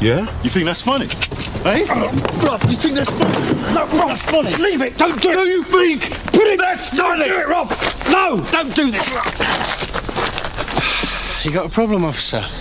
Yeah? You think that's funny? Eh? Rob, you think that's funny? No, Rob, that's funny. Leave it. Don't do it. Do you think? Put it. That's funny. Don't do it, Rob. No, don't do this. You got a problem, officer?